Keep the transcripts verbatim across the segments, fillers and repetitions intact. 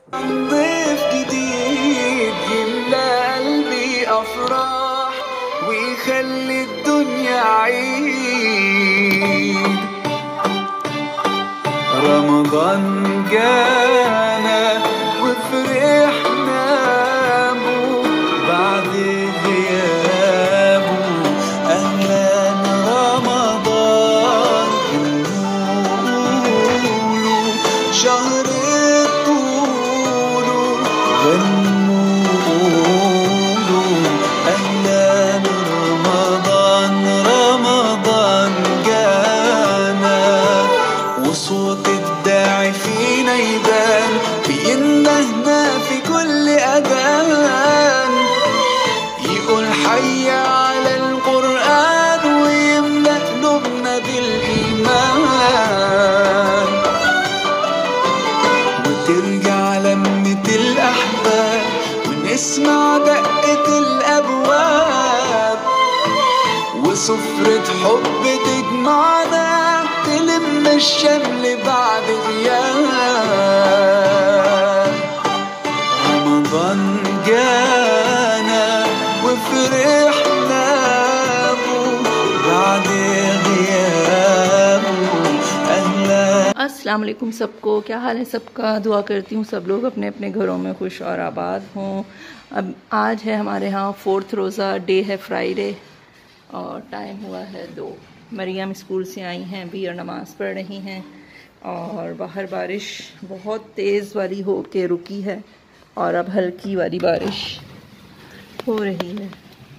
ضيف جديد يملى قلبي أفراح ويخلي الدنيا عيد. رمضان جانا وفرحنا بو بعد غيابه. أهلا رمضان نقوله شهر الطول غنوله. أهلا رمضان رمضان جانا وصوت الداعي فينا يبان بيندهنا في كل أذان يقول حي على القرآن ويملأ قلوبنا بالإيمان وترجع لمة الأحباب ونسمع دقة الأبواب وسفرة حب تجمعنا تلم الشمل بعد غياب. رمضان جانا وفرحنا بو بعد غيابه. أهلا अस्सलाम वालेकुम सबको, क्या हाल है सबका। दुआ करती हूँ सब लोग अपने अपने घरों में खुश और आबाद हों। अब आज है हमारे यहाँ फोर्थ रोज़ा, डे है फ्राइडे और टाइम हुआ है दो। मरियम स्कूल से आई हैं भी और नमाज़ पढ़ रही हैं और बाहर बारिश बहुत तेज़ वाली हो के रुकी है और अब हल्की वाली बारिश हो रही है।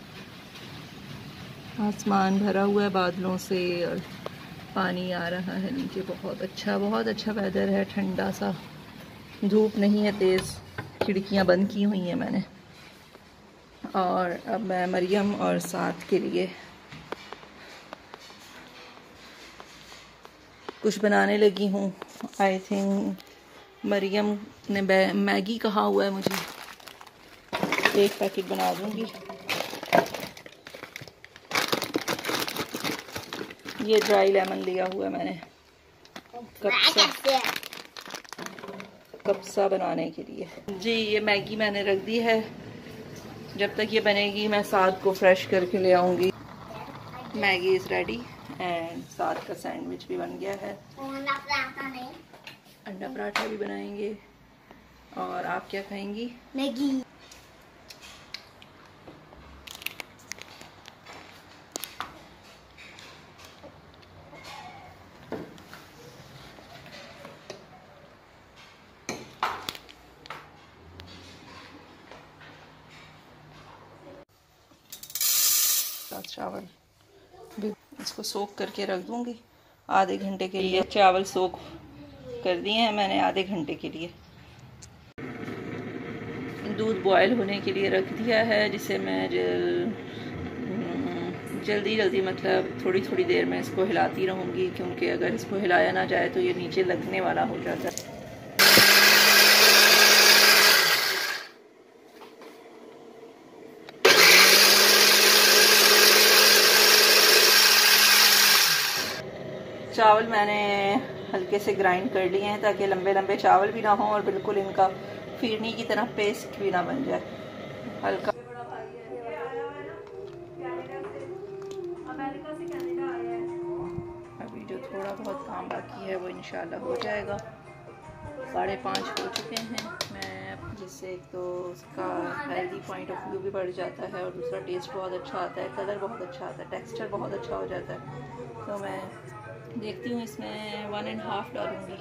आसमान भरा हुआ है बादलों से और पानी आ रहा है नीचे। बहुत अच्छा बहुत अच्छा वेदर है, ठंडा सा, धूप नहीं है तेज़। खिड़कियां बंद की हुई हैं मैंने और अब मैं मरियम और साथ के लिए कुछ बनाने लगी हूँ। आई थिंक मरियम ने मैगी कहा हुआ है मुझे, एक पैकेट बना दूँगी। ये ड्राई लेमन लिया हुआ है मैंने कप्सा कप्सा बनाने के लिए। जी ये मैगी मैंने रख दी है, जब तक ये बनेगी मैं साथ को फ्रेश करके ले आऊँगी। मैगी इज़ रेडी एंड साथ का सैंडविच भी बन गया है। अंडा पराठा भी बनाएंगे। और आप क्या खाएंगी? मैगी। चावल भी इसको सोख करके रख दूंगी आधे घंटे के लिए। चावल सोख कर दिए हैं मैंने आधे घंटे के लिए। दूध बॉयल होने के लिए रख दिया है, जिसे मैं जल, जल्दी जल्दी मतलब थोड़ी थोड़ी देर में इसको हिलाती रहूँगी, क्योंकि अगर इसको हिलाया ना जाए तो ये नीचे लगने वाला हो जाता है। चावल मैंने हल्के से ग्राइंड कर लिए हैं ताकि लंबे लंबे चावल भी ना हों और बिल्कुल इनका फिरनी की तरह पेस्ट भी ना बन जाए। हल्का अभी जो थोड़ा बहुत काम बाकी है वो इंशाल्लाह हो जाएगा। साढ़े पाँच हो चुके हैं। मैं जिससे एक तो उसका हेल्दी पॉइंट ऑफ व्यू भी बढ़ जाता है और दूसरा टेस्ट बहुत अच्छा आता है, कलर बहुत अच्छा आता है, टेक्सचर बहुत अच्छा हो जाता है। तो मैं देखती हूँ इसमें वन एंड हाफ डालूँगी।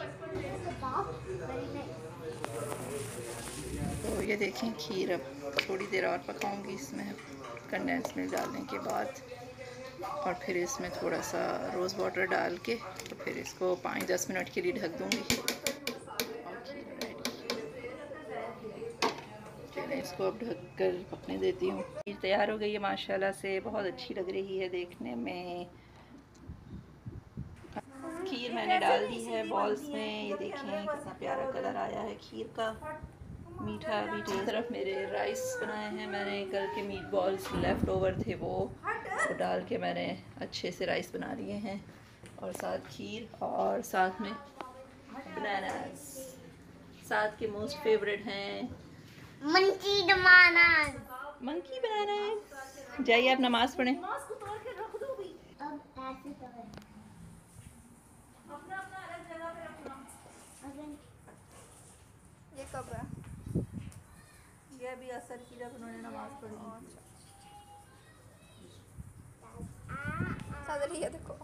तो ये देखें खीर अब थोड़ी देर और पकाऊँगी इसमें कंडेंस मिल्क डालने के बाद, और फिर इसमें थोड़ा सा रोज़ वाटर डाल के तो फिर इसको पाँच दस मिनट के लिए ढक दूँगी। चलिए इसको अब ढक कर पकने देती हूँ। खीर तैयार हो गई है माशाल्लाह से, बहुत अच्छी लग रही है देखने में। खीर मैंने डाल दी है बॉल्स में, ये देखें कितना प्यारा कलर आया है खीर का, मीठा भी। एक तरफ मेरे राइस बनाए हैं मैंने, कल के meat balls left over the वो वो डाल के मैंने अच्छे से राइस बना लिए हैं, और साथ खीर और साथ में बनानास। साथ के मोस्ट फेवरेट हैं मंकी बनाना। मंकी बनाना है। जाइए आप नमाज पढ़ें। अब ऐसे करें। अपना अपना अलग जगह पे रखना। ये कब है? ये अभी असर की जब उन्होंने नमाज पढ़ी। अच्छा, ये देखो।